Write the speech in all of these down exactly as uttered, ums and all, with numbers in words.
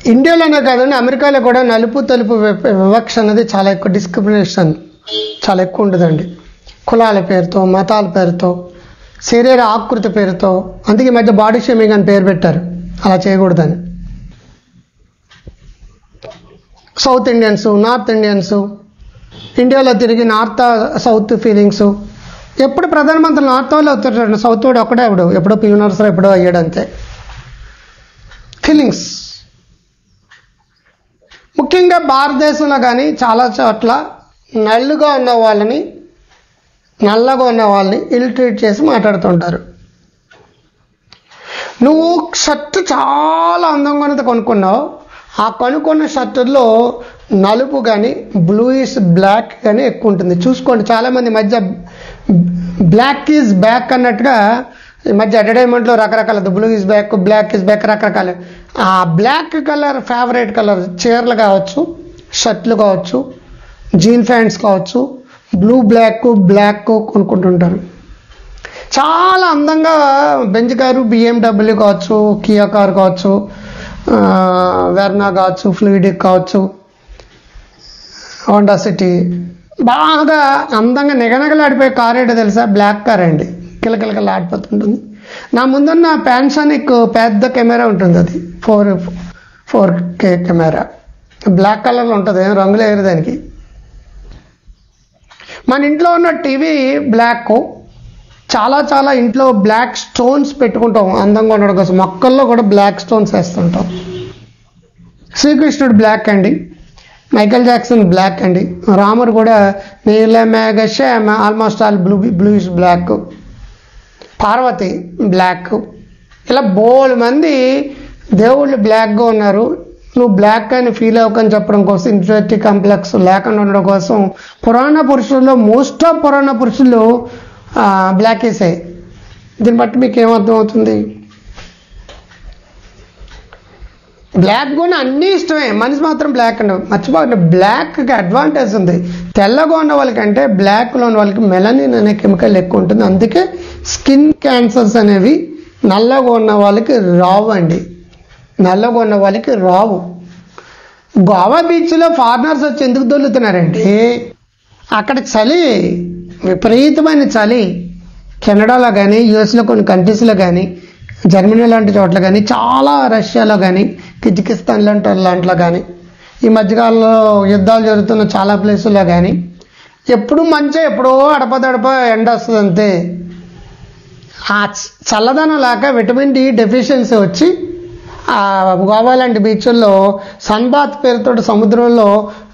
ఇండియాలోనే కాదండి, అమెరికాలో కూడా నలుపు తెలుపు వివక్ష అనేది చాలా ఎక్కువ, డిస్క్రిమినేషన్ చాలా ఎక్కువ ఉంటుందండి. కులాల పేరుతో, మతాల పేరుతో, శరీర ఆకృతి పేరుతో. అందుకే ఈ మధ్య బాడీ షేమింగ్ అని పేరు పెట్టారు, అలా చేయకూడదని. సౌత్ ఇండియన్స్, నార్త్ ఇండియన్స్, ఇండియాలో తిరిగి నార్త్ సౌత్ ఫీలింగ్స్. ఎప్పుడు ప్రధానమంత్రి నార్త్ వాళ్ళు అవుతారు, సౌత్ వాడు ఒక్కడే అవడు, ఎప్పుడో పి నరసరావు ఎప్పుడో అయ్యాడు అంతే. ఫీలింగ్స్ ముఖ్యంగా భారతదేశంలో కానీ చాలా చోట్ల నల్లుగా ఉన్న వాళ్ళని, నల్లగా ఉన్న వాళ్ళని ఇల్ ట్రీట్ చేసి మాట్లాడుతుంటారు. నువ్వు షర్ట్ చాలా అందంగా ఉన్నది కొనుక్కున్నావు, ఆ కొనుక్కున్న షర్టుల్లో నలుపు కానీ బ్లూయిష్ బ్లాక్ కానీ ఎక్కువ ఉంటుంది. చూసుకోండి, చాలామంది మధ్య బ్లాక్ ఈజ్ బ్యాక్ అన్నట్టుగా ఈ మధ్య అడ్వర్టైజ్మెంట్లో రకరకాల blue is back, black is back రకరకాల. ఆ బ్లాక్ కలర్ ఫేవరెట్ కలర్ చీరలు కావచ్చు, షర్ట్లు కావచ్చు, జీన్ ప్యాంట్స్ కావచ్చు, బ్లూ బ్లాక్ బ్లాక్ కొనుక్కుంటుంటారు. చాలా అందంగా బెంజ్ కారు, బిఎండబ్ల్యూ కావచ్చు, కియా కారు కావచ్చు, వెర్నా కావచ్చు, ఫ్లూయిడిక్ కావచ్చు, హోండా సిటీ, బాగా అందంగా నిగనగలాడిపోయే కార్ ఏంటో తెలుసా? బ్లాక్ కార్ అండి, కిలకిలకలు ఆడిపోతుంటుంది. నా ముందున్న పానాసోనిక్ పెద్ద కెమెరా ఉంటుంది, అది four four K camera, black కలర్లో ఉంటుంది, ఏం రంగులు వేయరు దానికి. మన ఇంట్లో ఉన్న టీవీ బ్లాక్. చాలా చాలా ఇంట్లో బ్లాక్ స్టోన్స్ పెట్టుకుంటాం అందంగా ఉండడం కోసం, మొక్కల్లో కూడా బ్లాక్ స్టోన్స్ వేస్తుంటాం. శ్రీకృష్ణుడు బ్లాక్ అండి, మైకేల్ జాక్సన్ బ్లాక్ అండి, రాముడు కూడా నీల మేఘ శ్యామ almost all blue bluish black, Parvati black. ఇలా బోల్ మంది దేవుళ్ళు బ్లాక్గా ఉన్నారు. నువ్వు బ్లాక్ అని ఫీల్ అవ్వకని చెప్పడం కోసం, ఇన్ఫీరియారిటీ కాంప్లెక్స్ లేకుండా ఉండడం కోసం పురాణ పురుషుల్లో మోస్ట్ ఆఫ్ పురాణ పురుషులు బ్లాక్ వేసాయి. దీన్ని బట్టి మీకు ఏమర్థం అవుతుంది? బ్లాక్ కూడా అన్నీ ఇష్టమే, మనిషి మాత్రం బ్లాక్ అండి. మర్చిపోకండి, బ్లాక్కి అడ్వాంటేజ్ ఉంది. తెల్లగా ఉన్న వాళ్ళకంటే బ్లాక్లో ఉన్న వాళ్ళకి మెలనిన్ అనే కెమికల్ ఎక్కువ ఉంటుంది. అందుకే స్కిన్ క్యాన్సర్స్ అనేవి నల్లగా ఉన్న వాళ్ళకి రావు అండి, నల్లగా ఉన్న వాళ్ళకి రావు. గోవా బీచ్లో ఫారినర్స్ వచ్చి ఎందుకు దొల్లుతున్నారంటే అక్కడ చలి, విపరీతమైన చలి. కెనడాలో కానీ, యుఎస్లో కొన్ని కంట్రీస్లో కానీ, జర్మనీ లాంటి చోట్ల కానీ, చాలా రష్యాలో కానీ, కిజికిస్తాన్ లాంటి లాంటిలో కానీ, ఈ మధ్యకాలంలో యుద్ధాలు జరుగుతున్న చాలా ప్లేసుల్లో కానీ ఎప్పుడు మంచిగా ఎప్పుడో అడపదడప ఎండ వస్తుంది అంతే. ఆ చల్లదనం లేక విటమిన్ డి డెఫిషియన్సీ వచ్చి ఆ గోవా లాంటి బీచ్ల్లో సన్బాత్ పేరుతో సముద్రంలో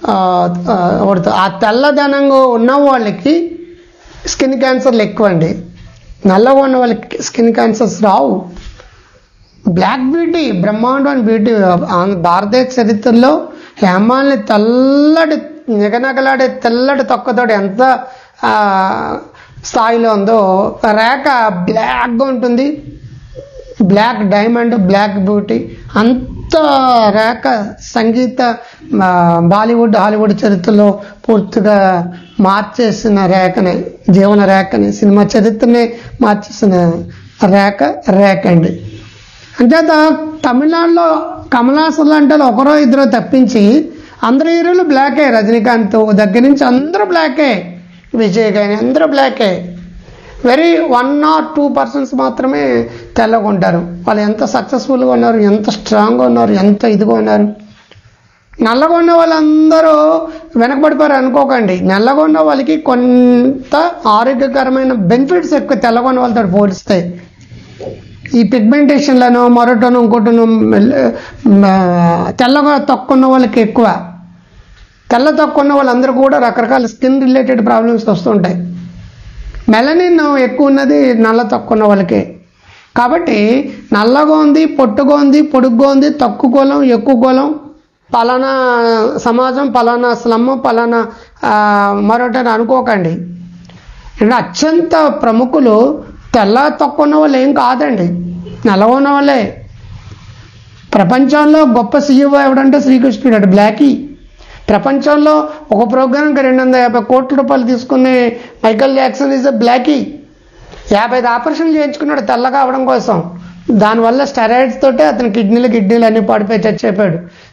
ఆ తెల్లదనంగా ఉన్న వాళ్ళకి స్కిన్ క్యాన్సర్లు ఎక్కువ అండి, నల్లగా ఉన్న వాళ్ళకి స్కిన్ క్యాన్సర్స్ రావు. బ్లాక్ బ్యూటీ బ్రహ్మాండం బ్యూటీ. భారతదేశ చరిత్రలో హేమాల్ని తెల్లటి నిగనగలాడే తెల్లటి తొక్కతోటి ఎంత స్థాయిలో ఉందో, రేఖ బ్లాక్గా ఉంటుంది, బ్లాక్ డైమండ్, బ్లాక్ బ్యూటీ. అంత రేఖ సంగీత బాలీవుడ్ హాలీవుడ్ చరిత్రలో పూర్తిగా మార్చేసిన రేఖని, జీవన రేఖని, సినిమా చరిత్రని మార్చేసిన రేఖ రేఖ అండి. అంచేత తమిళనాడులో కమలాసన్ లాంటి ఒకరో ఇద్దరు తప్పించి అందరు హీరోలు బ్లాకే. రజనీకాంత్ దగ్గర నుంచి అందరూ బ్లాకే, విజయ్ కానీ అందరూ బ్లాకే. Very one or two persons మాత్రమే తెల్లగా ఉంటారు. వాళ్ళు ఎంత సక్సెస్ఫుల్గా ఉన్నారు, ఎంత స్ట్రాంగ్గా ఉన్నారు, ఎంత ఇదిగా ఉన్నారు. నల్లగా ఉన్న వాళ్ళందరూ వెనకబడిపోయారు అనుకోకండి. నల్లగా ఉన్న వాళ్ళకి కొంత ఆరోగ్యకరమైన బెనిఫిట్స్ ఎక్కువ తెల్లగా ఉన్న వాళ్ళతో పోలిస్తాయి. ఈ పిగ్మెంటేషన్లను మరొకటను ఇంకోటను తెల్లగా తక్కువ ఉన్న వాళ్ళకి ఎక్కువ. తెల్ల తక్కువ ఉన్న వాళ్ళందరూ కూడా రకరకాల స్కిన్ రిలేటెడ్ ప్రాబ్లమ్స్ వస్తుంటాయి. మెలనిన్ ఎక్కువ ఉన్నది నల్ల తక్కువ ఉన్న వాళ్ళకే. కాబట్టి నల్లగా ఉంది, పొట్టుగా ఉంది, పొడుగ్గా ఉంది, తక్కువ కులం, ఎక్కువ కులం, పలానా సమాజం, పలానా స్లమ్, పలానా మరొకటి అనుకోకండి. అంటే అత్యంత ప్రముఖులు తెల్ల తక్కువ ఉన్న వాళ్ళు ఏం కాదండి, నల్లగా ఉన్న వాళ్ళే. ప్రపంచంలో గొప్ప సీఈఓ ఎవడంటే శ్రీకృష్ణుడు అటు బ్లాకీ. ప్రపంచంలో ఒక ప్రోగ్రాంకి రెండు వందల యాభై కోట్ల రూపాయలు తీసుకునే Michael Jackson is a blacky. యాభై ఐదు ఆపరేషన్లు చేయించుకున్నాడు తెల్లగా అవడం కోసం. దానివల్ల స్టెరాయిడ్స్ తోటే అతని కిడ్నీలు కిడ్నీలు అన్నీ పడిపోయి చచ్చిపోయాడు.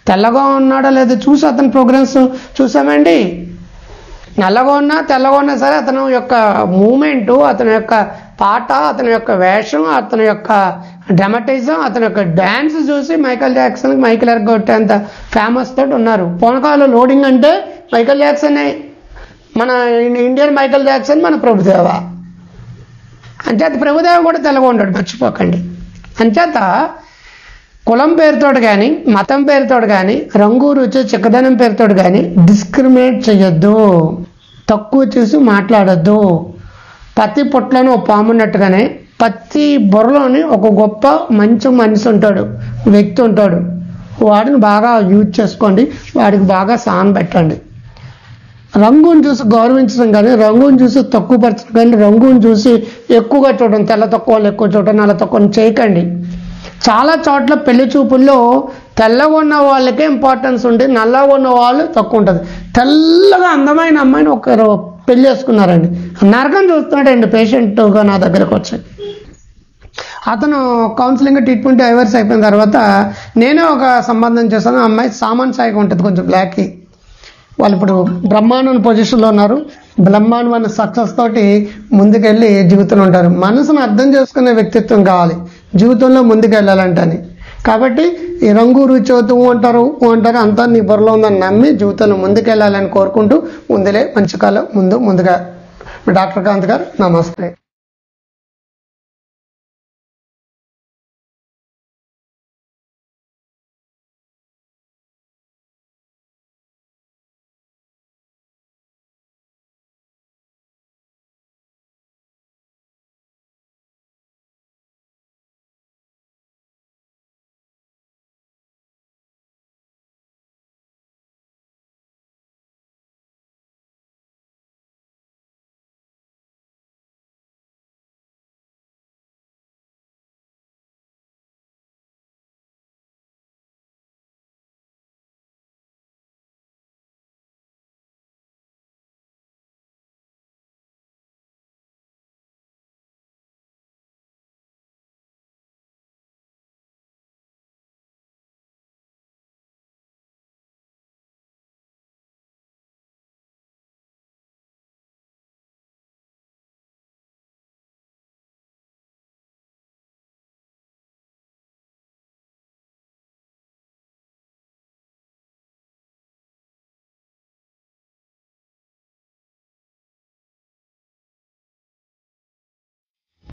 తెల్లగా ఉన్నాడో లేదో చూసి అతని ప్రోగ్రామ్స్ చూసామండి. నల్లగా ఉన్నా తెల్లగా ఉన్నా సరే అతని యొక్క మూమెంటు, అతని యొక్క పాట, అతని యొక్క వేషం, అతని యొక్క డ్రామటిజం, అతని యొక్క డ్యాన్స్ చూసి మైకేల్ జాక్సన్ మైకేల్ ఎరగొట్టేంత ఫేమస్ తోటి ఉన్నారు. పూనకాలు లోడింగ్ అంటే మైకేల్ జాక్సన్, మన ఇండియన్ మైకేల్ జాక్సన్ మన ప్రభుదేవ. అంచేత ప్రభుదేవ కూడా తెల్లగా ఉంటాడు, మర్చిపోకండి. అంచేత కులం పేరుతోటి కానీ, మతం పేరుతోటి కానీ, రంగు రుచి చిక్కదనం పేరుతోటి కానీ డిస్క్రిమినేట్ చేయొద్దు, తక్కువ చేసి మాట్లాడొద్దు. ప్రతి పుట్లను ఒక పామున్నట్టుగానే ప్రతి బుర్రలోని ఒక గొప్ప మంచి మనిషి ఉంటాడు, వ్యక్తి ఉంటాడు. వాడిని బాగా యూజ్ చేసుకోండి, వాడికి బాగా సాన్ పెట్టండి. రంగుని చూసి గౌరవించడం కానీ, రంగుని చూసి తక్కువపరచడం కానీ, రంగుని చూసి ఎక్కువగా చూడడం, తెల్ల తక్కువ వాళ్ళు ఎక్కువ చూడడం, నల్ల తక్కువ చేయకండి. చాలా చోట్ల పెళ్లి చూపుల్లో తెల్లగా ఉన్న వాళ్ళకే ఇంపార్టెన్స్ ఉంటుంది, నల్లగా ఉన్న వాళ్ళు తక్కువ ఉంటుంది. తెల్లగా అందమైన అమ్మాయిని ఒకరు పెళ్లి చేసుకున్నారండి, నరకం చూస్తున్నాడండి పేషెంట్గా నా దగ్గరకు వచ్చి. అతను కౌన్సిలింగ్ ట్రీట్మెంట్ డైవర్స్ అయిపోయిన తర్వాత నేనే ఒక సంబంధం చేశాను. ఆ అమ్మాయి సామాన్ సాయిగా ఉంటుంది, కొంచెం బ్లాక్కి. వాళ్ళు ఇప్పుడు బ్రహ్మాండ పొజిషన్లో ఉన్నారు, బ్రహ్మాండమైన సక్సెస్ తోటి ముందుకెళ్ళి జీవితంలో ఉంటారు. మనసును అర్థం చేసుకునే వ్యక్తిత్వం కావాలి జీవితంలో ముందుకు వెళ్ళాలంటని. కాబట్టి ఈ రంగు రుచి అవుతూ అంటారు అంటారు అంతా నీ బుర్రలో ఉందని నమ్మి జీవితంలో ముందుకెళ్ళాలని కోరుకుంటూ ముందులే మంచి కాలం ముందు ముందుగా డాక్టర్ కాంత్ గారు నమస్తే.